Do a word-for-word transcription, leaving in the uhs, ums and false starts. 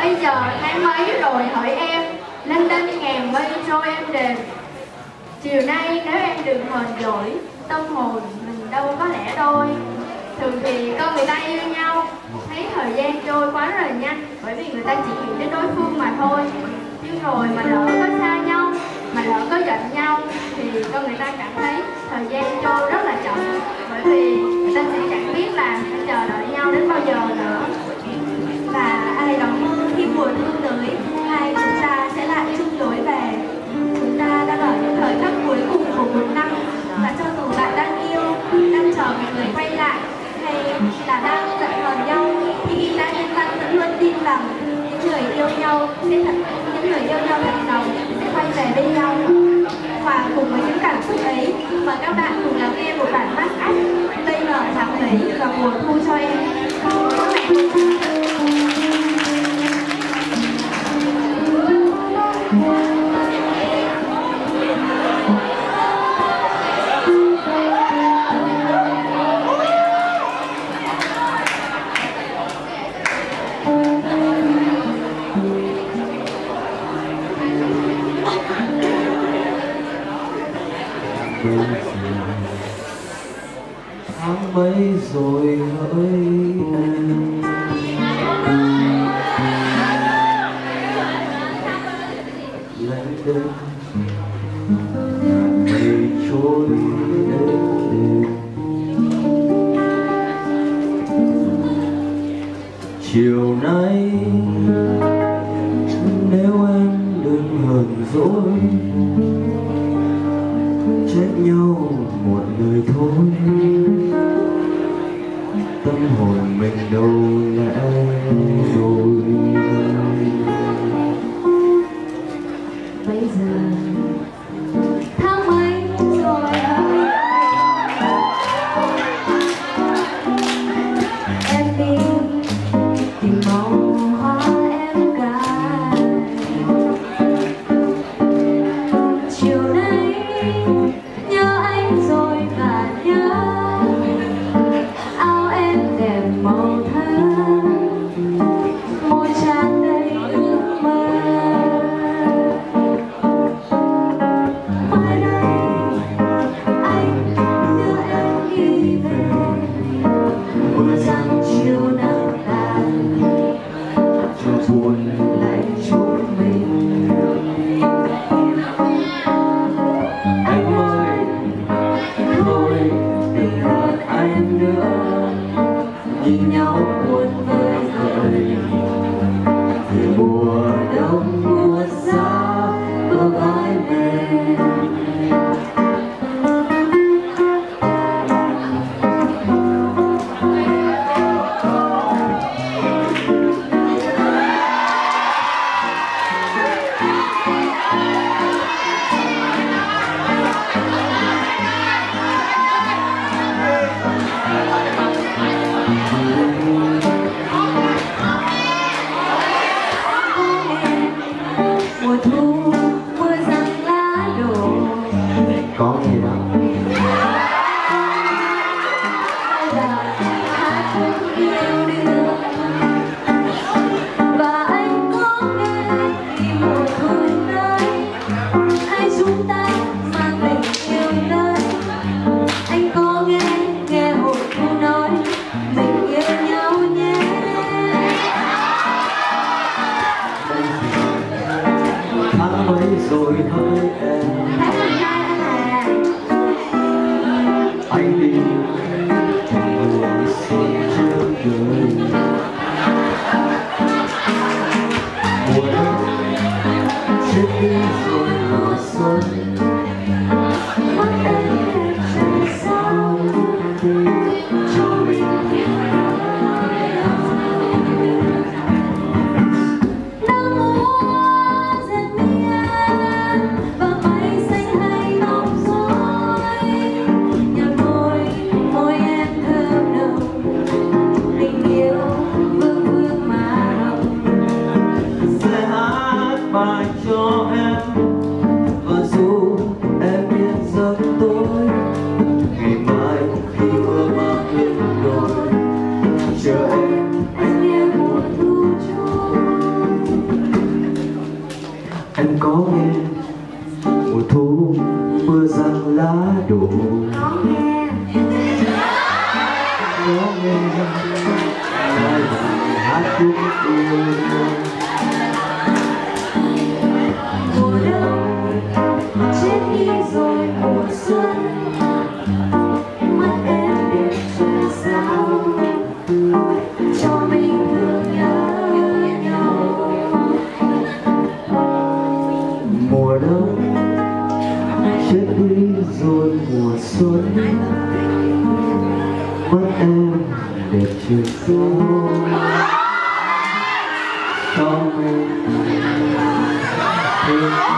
Bây giờ tháng mấy rồi hỡi em, lênh đênh ngàn mây trôi em đềm. Chiều nay nếu em đừng hờn dỗi, tâm hồn mình đâu có lẽ đôi. Thường thì con người ta yêu nhau, thấy thời gian trôi quá rất là nhanh, bởi vì người ta chỉ nghĩ đến đối phương mà thôi. Nhưng rồi mà lỡ có xa nhau, mà lỡ có giận nhau, thì con người ta cảm thấy thời gian trôi rất là chậm, bởi vì người ta sẽ chẳng biết là phải chờ đợi nhau đến bao giờ nữa. Và ai đó mơ khi mùa thu tới, hai chúng ta sẽ lại chung lối về. Chúng ta đang ở những thời khắc cuối cùng của một năm, và cho dù bạn đang yêu, đang chờ một người quay lại, hay là đang giận hờn nhau, thì ta nhân văn vẫn luôn tin rằng những người yêu nhau sẽ thật, những người yêu nhau thật lòng sẽ quay về bên nhau. Và cùng với những cảm xúc ấy, mời các bạn cùng lắng nghe một bản hát ách Tây nở tháng mấy và mùa thu cho em. Tháng mấy rồi hỡi em, lênh đênh ngàn mây trôi êm đềm. Chiều nay nếu em đừng hờn dỗi, trách nhau một lời thôi, tâm hồn mình đâu lẽ đôi. Bây giờ tháng mấy rồi hỡi em, đi tìm màu hoa em cài. Chiều nay nhớ anh rồi và nhớ áo em đẹp màu thơm, môi tràn đầy ước mơ. Mai đây anh đưa em đi về, mưa trăng chiều nắng tàn, cho buồn lại chúng mình. Anh ơi, thôi đừng hờn anh nữa, nhìn nhau buồn vơi vợi, thì mùa đông mùa xa bờ vai mềm. Mùa thu mưa răng lá đổ, Có gì đâu. hát khúc yêu đương. Và anh có nghe khi mùa thu tới, hai chúng ta mang tình yêu tới. Anh có nghe nghe hội thu nói mình yêu nhau nhé. Tháng mấy rồi hỡi em, anh đi tìm mùa xuân trước đời. Mùa đông chết đi rồi mùa xuân, Mắt anh đẹp trời sao cho mình. nắng mùa dần miên và mây xanh hay bóng rối. Nhờ môi môi em thơm nồng, tình yêu vương vương mà hồng. Sẽ hát bài cho em, và dù em biết giấc tối, ngày mai khi mưa mang lên đồi, chờ em Anh nghe mùa thu trôi. có nghe mùa thu mưa răng lá đổ. Có nghe. Có nghe hai bài hát chúc yêu. Mùa đông chết đi rồi mùa xuân, mắt em đẹp trời sao cho mình thương nhớ nhau. Mùa đông chết đi rồi mùa xuân, mắt em đẹp trời sao cho mình thương